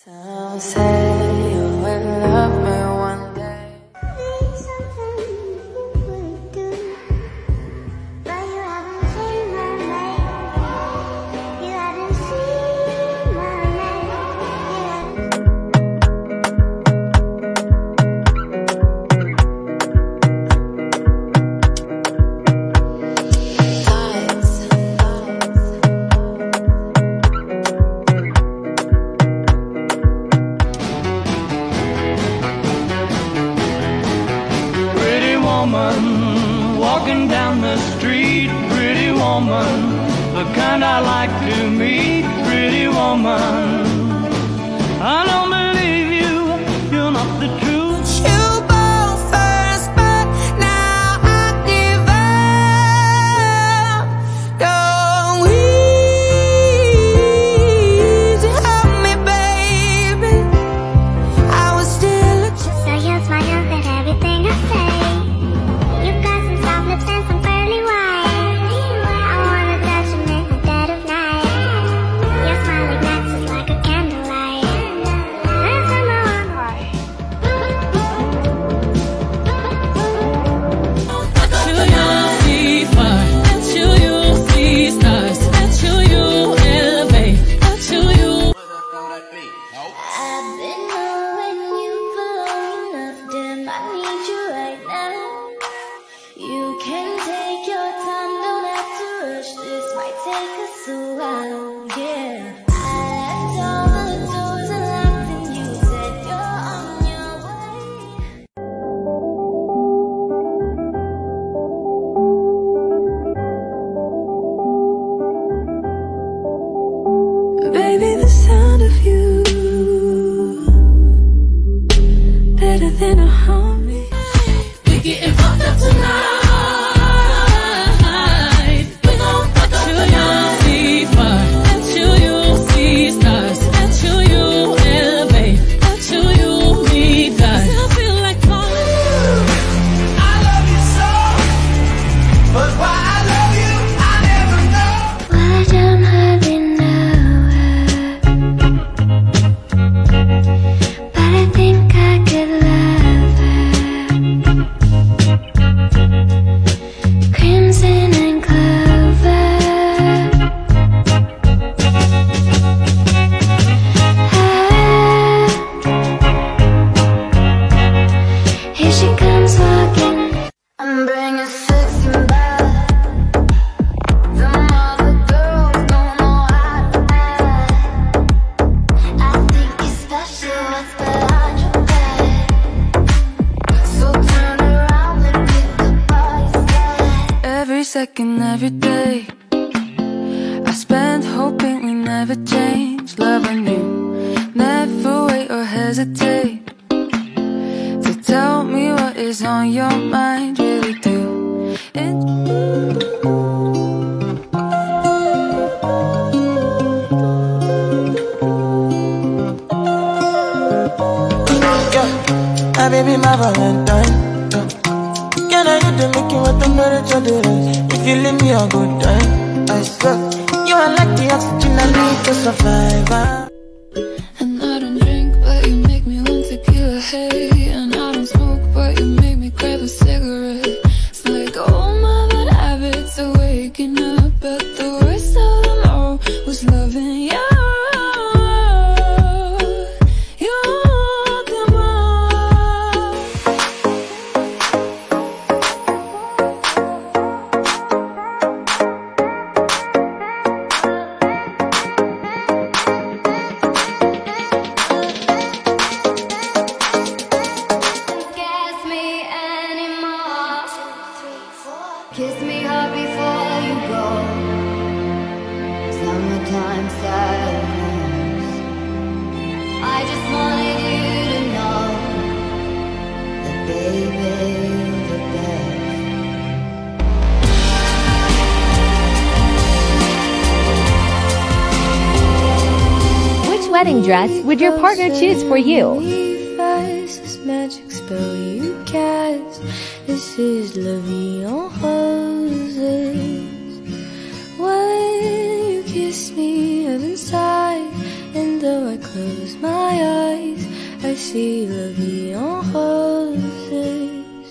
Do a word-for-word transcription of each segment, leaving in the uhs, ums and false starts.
Some say you will love me one day. Walking down the street, pretty woman, the kind I like to meet, pretty woman. I don't believe you, you're not the truth. You both first, but now I give up. Don't easy help me, baby. I was still a So you smile at everything I say. And some pearly white. I wanna touch you in the dead of night. Your smile ignites just like a candlelight. That's on my own heart. Until you see fire, until you see stars, until you elevate, until you. I've been knowing you for long enough, damn, I need you right now. You can take your time, don't have to rush. This might take us a while, yeah. I left all the doors unlocked and you said you're on your way. Baby, the sound of you, better than a harmony. We getting fucked up tonight. Second every day I spent hoping we never change. Loving you, never wait or hesitate to tell me what is on your mind. Really do it. Yeah, my baby, my Valentine. Can I hit the making what the temperature is? If you leave me a good time, I swear you are like the oxygen I need to survive. Huh? And I don't drink, but you make me want tequila, hey. And I don't smoke, but you make me crave a cigarette. It's like all my bad habits are waking up, but the worst of them all was loving you. Kiss me hard before you go. Summertime sadness. I just wanted you to know that baby, you're the best. Which wedding dress would your partner choose for you? This magic spell you cast. This is La Vie en Roses. When you kiss me, heaven sigh. And though I close my eyes, I see la vie en roses.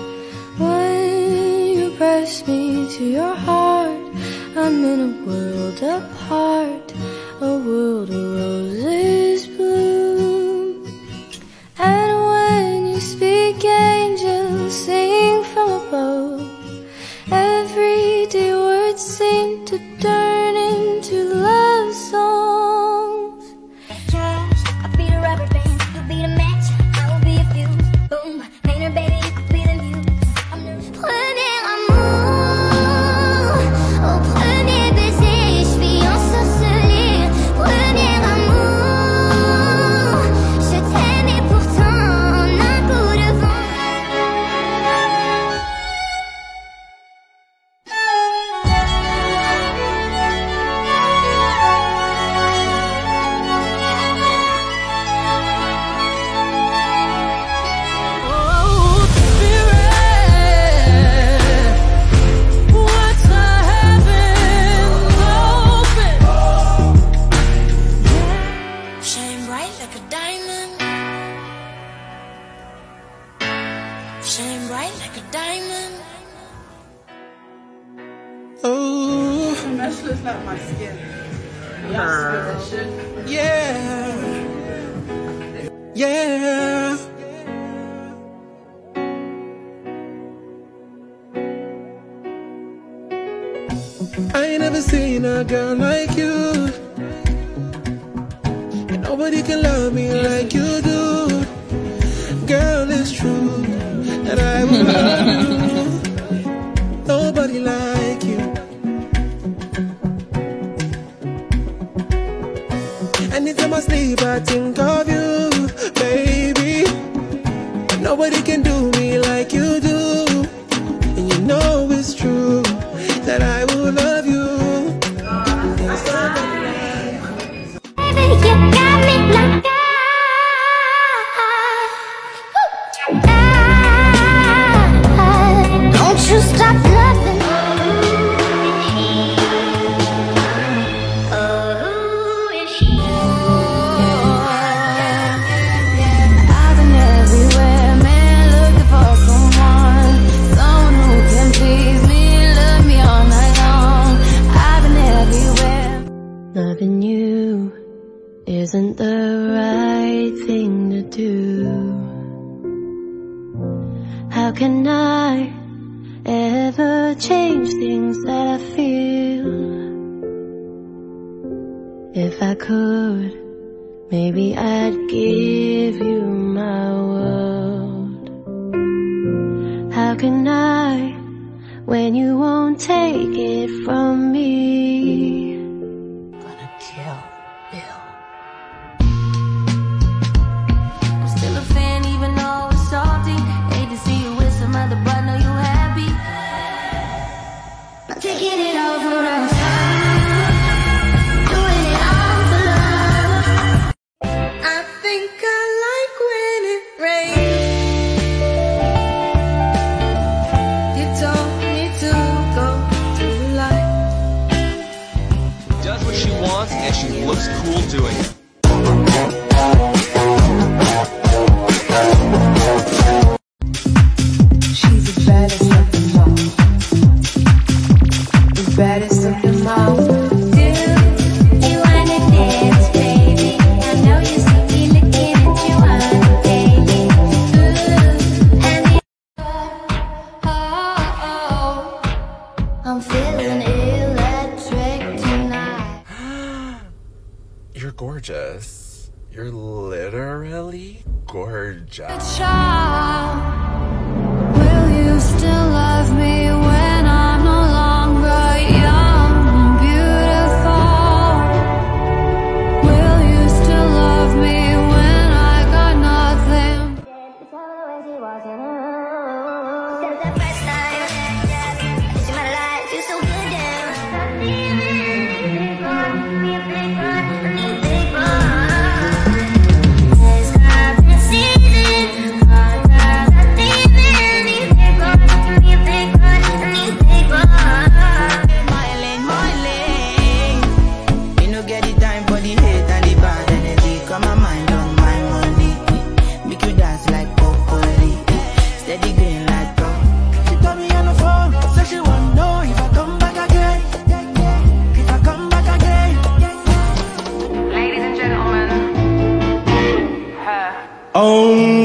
When you press me to your heart, I'm in a world apart, a world of roses bloom. And when you speak, angels sing from above. Everyday words seem to turn into love songs. I'll be the rubber band, you'll be the match, I will be a fuse. Boom, painter baby, you could be the muse. I'm nervous. Prenez amour, oh prenez baiser, je vis ensorcelée. Prenez amour, je t'aime et pourtant en un coup de vent. Shine bright like a diamond. Shine bright like a diamond. Oh, That looks like my skin. yeah, yeah. I ain't never seen a girl like you. And nobody can love me like you do. Girl, it's true that I will love you. Nobody like you. Anytime I sleep, I think of you, baby. Nobody can do me like you do. And you know it's true that I will love you. There's nobody like you. Baby, you got me like that. Don't you stop loving. Oh, who is she? I've been everywhere, man, looking for someone, someone who can please me, love me all night long. I've been everywhere. Loving you isn't the right thing to do. How can I ever change things that I feel? If I could, maybe I'd give you my world. How can I, when you won't take it from me? Gonna kill Bill. I'm still a fan even though it's salty. Hate to see you with some other, but know you happy. I'm taking it all for us. Doing it all for love. I think I like when it rains. You told me to go to the light. Does what she wants and she looks cool doing it. She's the baddest of them all. The baddest of them all. You wanna dance, baby? I know you see me looking at you on the baby. Ooh, and the oh, oh, I'm feeling electric tonight. You're gorgeous. You're literally gorgeous. Child, will you still love me when I'm no longer young and beautiful? Will you still love me when I got nothing? It's all the way she walks in the room. Since the first time you met, it's my life, you're so good, yeah. Big one, be a big one, be a big one. There's nothing season, all the demon, be a big one, be a big one. on